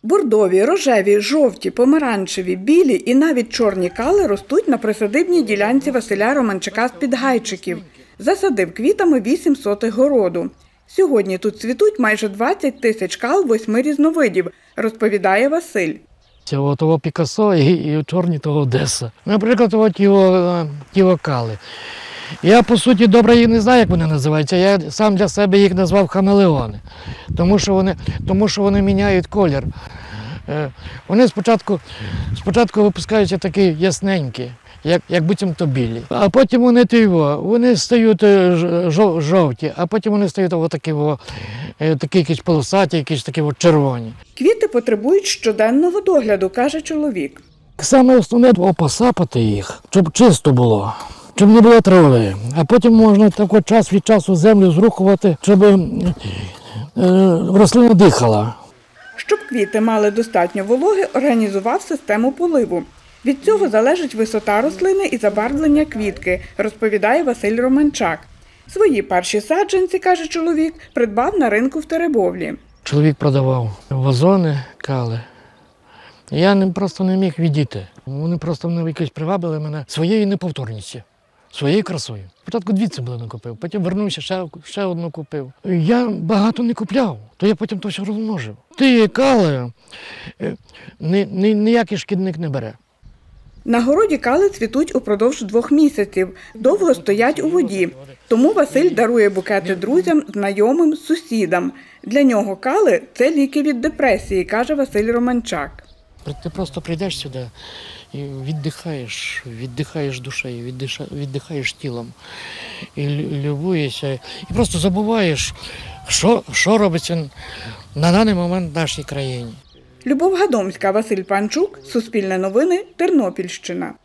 Бордові, рожеві, жовті, помаранчеві, білі і навіть чорні кали ростуть на присадибній ділянці Василя Романчака з Підгайчиків. Засадив квітами 8 сотих городу. Сьогодні тут цвітуть майже 20 тисяч кал 8 різновидів, розповідає Василь. Того Пікассо і чорні того Одеса. Наприклад, ті кали. Я, по суті, добре їх не знаю, як вони називаються. Я сам для себе їх назвав хамелеони, тому що вони міняють колір. Вони спочатку випускаються такі ясненькі, як буцімто білі. А потім вони стають жовті, а потім вони стають такі якісь полосаті, якісь такі червоні. Квіти потребують щоденного догляду, каже чоловік. Саме основне – посапати їх, щоб чисто було. Щоб не було трави, а потім можна час від часу землю зрухувати, щоб рослина дихала. Щоб квіти мали достатньо вологи, організував систему поливу. Від цього залежить висота рослини і забарвлення квітки, розповідає Василь Романчак. Свої перші саджанці, каже чоловік, придбав на ринку в Теребовлі. Чоловік продавав вазони, кали. Я просто не міг відійти. Вони просто якось привабили мене своєю неповторністю. Своєю красою. Спочатку 2 цибулини купив, потім вернувся, ще одну купив. Я багато не купляв, то я потім то все розмножив. Ті кали ніякий шкідник не бере. На городі кали цвітуть упродовж 2 місяців, довго стоять у воді. Тому Василь дарує букети друзям, знайомим, сусідам. Для нього кали – це ліки від депресії, каже Василь Романчак. Ти просто прийдеш сюди і віддихаєш душею, віддихаєш тілом, і любуєшся, і просто забуваєш, що робиться на даний момент в нашій країні. Любов Гадомська, Василь Панчук, Суспільне новини, Тернопільщина.